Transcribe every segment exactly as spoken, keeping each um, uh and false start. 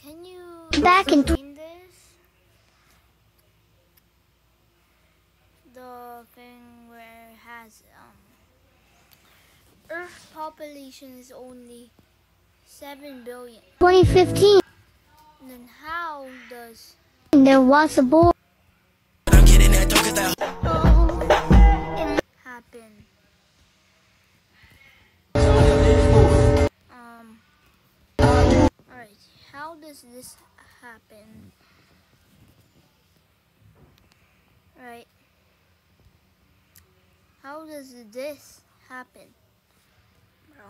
Can you Back in explain this? The thing where it has um, Earth population is only seven billion. twenty fifteen, Then how does there was a boy. happen? Um. Alright. How does this happen? Right. How does this happen, bro?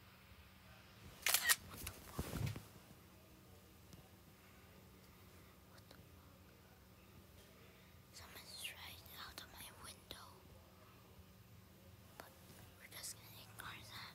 Someone's right out of my window. But we're just gonna ignore that.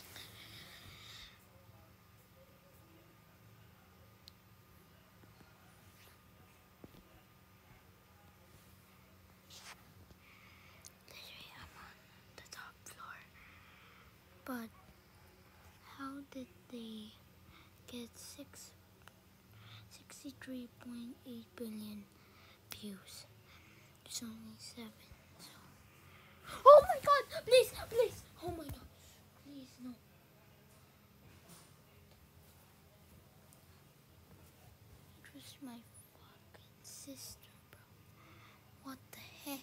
Literally, I'm on the top floor. But how did they get six, sixty-three point eight billion views? There's only seven. So. Oh my god! Please, please! Oh my god! Please, no. It was my fucking sister, bro. What the heck?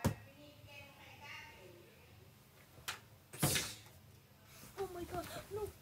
Oh my god, no.